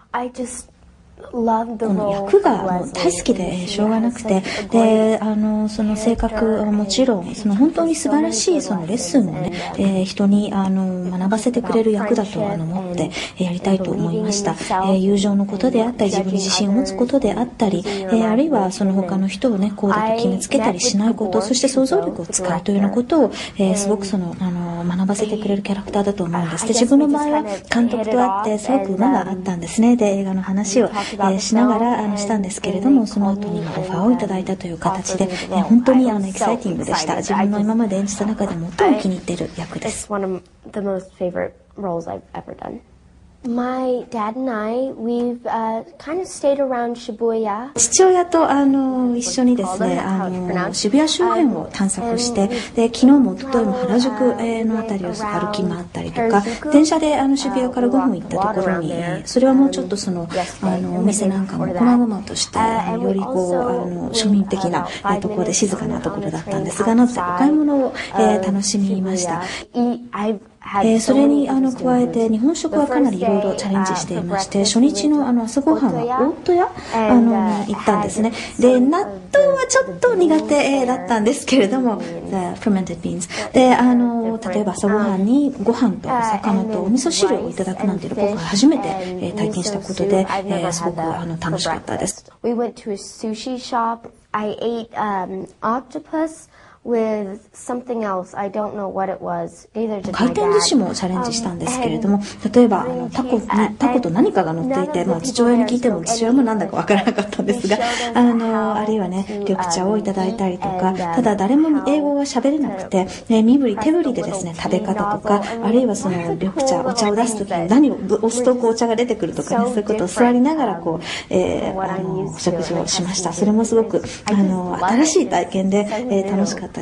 この役がもう大好きでしょうがなくて、でその性格はもちろん本当に素晴らしいそのレッスンをね、人に学ばせてくれる役だと思ってやりたいと思いました。友情のことであったり、自分に自信を持つことであったり、あるいはその他の人をねこうだと決めつけたりしないこと、そして想像力を使うというようなことを、すごく学ばせてくれるキャラクターだと思うんです。で、自分の場合は監督と会ってすごく馬があったんですね。で、映画の話をしながらしたんですけれども、その後にオファーをいただいたという形で、本当にエキサイティングでした。自分の今まで演じた中で最も気に入っている役です。 My dad and I, we've kind of stayed around Shibuya. 父親と一緒にですね、渋谷周辺を探索して、で昨日も一昨日も原宿のあたりを歩き回ったりとか、電車で渋谷から5分行ったところに、それはもうちょっとお店なんかも細々として、より庶民的なところで静かなところだったんですが、なぜお買い物を楽しみました。それに加えて日本食はかなりいろいろチャレンジしていまして、初日の朝ごはんは大戸屋行ったんですね。で、納豆はちょっと苦手だったんですけれども、fermented beans で例えば朝ごはんにご飯と魚とお味噌汁をいただくなんていうのを僕は初めて体験したことで、すごく楽しかったです。 We went to a sushi shop. I ate octopus with something else. I don't know what it was. Either did my dad. 回転寿司もチャレンジしたんですけれども、例えばタコと何かが乗っていて、父親に聞いても父親も何だかわからなかったんですが、あるいはね緑茶をいただいたりとか、ただ誰も英語が喋れなくて、身振り手振りでですね食べ方とか、あるいは緑茶お茶を出すときに何を押すとお茶が出てくるとかね、そういうことを座りながら食事をしました。それもすごく新しい体験で、楽しかった